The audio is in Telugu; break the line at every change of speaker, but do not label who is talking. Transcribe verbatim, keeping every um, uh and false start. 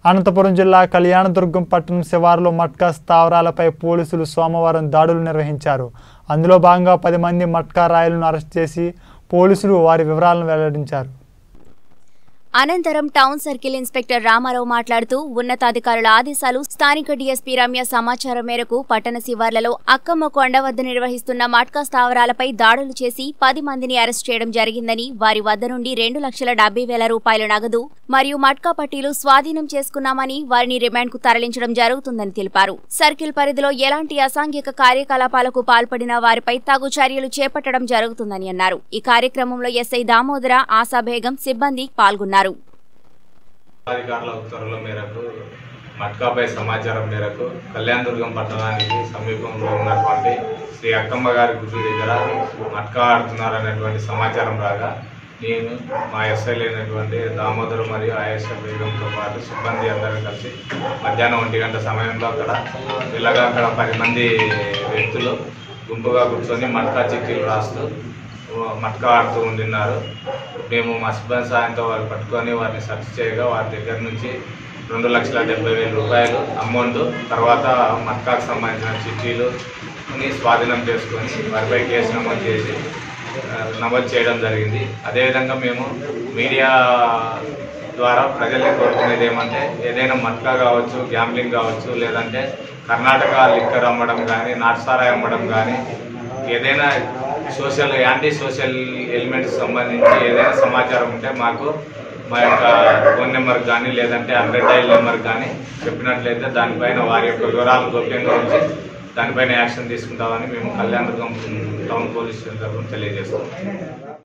అనంతపురం జిల్లా కళ్యాణదుర్గం పట్టణం శివారులో మట్కా స్థావరాలపై పోలీసులు సోమవారం దాడులు నిర్వహించారు. అందులో భాగంగా పది మంది మట్కా రాయలను అరెస్ట్ చేసి పోలీసులు వారి వివరాలను వెల్లడించారు.
అనంతరం టౌన్ సర్కిల్ ఇన్స్పెక్టర్ రామారావు మాట్లాడుతూ ఉన్నతాధికారుల ఆదేశాలు స్థానిక డీఎస్పీ రమ్య సమాచారం మేరకు పట్టణ శివార్లలో అక్కమ్మ కొండ వద్ద నిర్వహిస్తున్న మట్కా స్థావరాలపై దాడులు చేసి పది మందిని అరెస్ట్ చేయడం జరిగిందని, వారి వద్ద నుండి రెండు లక్షల డెబ్బై వేల రూపాయల నగదు మరియు మట్కా పట్టీలు స్వాధీనం చేసుకున్నామని, వారిని రిమాండ్కు తరలించడం జరుగుతుందని తెలిపారు. సర్కిల్ పరిధిలో ఎలాంటి అసాంఘిక కార్యకలాపాలకు పాల్పడిన వారిపై తగు చర్యలు చేపట్టడం జరుగుతుందని అన్నారు. ఈ కార్యక్రమంలో ఎస్ఐ దామోదర, ఆశా బేగం సిబ్బంది పాల్గొన్నారు.
అధికారుల ఉత్తర్వుల మేరకు మట్కాపై సమాచారం మేరకు కళ్యాణదుర్గం పట్టణానికి సమీపంలో ఉన్నటువంటి శ్రీ అక్కమ్మ గారి గుడి దగ్గర మట్కా ఆడుతున్నారనేటువంటి సమాచారం రాగా నేను మా ఎస్ఐ అయినటువంటి దామోదర్ మరియు ఆయేషా బేగంతో పాటు సిబ్బంది అందరూ కలిసి మధ్యాహ్నం ఒంటి గంట సమయంలో అక్కడ పిల్లగా అక్కడ పది మంది వ్యక్తులు గుంపుగా కూర్చొని మట్కా చిక్కీలు రాస్తూ మట్కా ఆడుతూ ఉండిన్నారు. మేము మా సిబ్బంది సాయంతో వారు పట్టుకొని వారిని సెర్చ్ చేయగా వారి దగ్గర నుంచి రెండు లక్షల డెబ్బై వేల రూపాయలు అమౌంట్, తర్వాత మట్కాకు సంబంధించిన చిట్టీలు స్వాధీనం చేసుకొని వారిపై కేసు నమోదు చేసి నమోదు చేయడం జరిగింది. అదేవిధంగా మేము మీడియా ద్వారా ప్రజల్ని కోరుకునేది ఏమంటే, ఏదైనా మట్కా కావచ్చు, గ్యాంబ్లింగ్ కావచ్చు, లేదంటే కర్ణాటక లిక్కర్ అమ్మడం కానీ, నాటుసారాయి అమ్మడం కానీ, ఏదైనా సోషల్ యాంటీ సోషల్ ఎలిమెంట్స్ సంబంధించి ఏదైనా సమాచారం ఉంటే మాకు మా యొక్క ఫోన్ నెంబర్ కానీ లేదంటే హండ్రెడ్ డైల్ నెంబర్ కానీ చెప్పినట్లయితే దానిపైన వారి యొక్క వివరాలు గోప్యంగా ఉంచి దానిపైన యాక్షన్ తీసుకుంటామని మేము కళ్యాణదుర్గం టౌన్ పోలీస్ స్టేషన్ తరఫున తెలియజేస్తాం.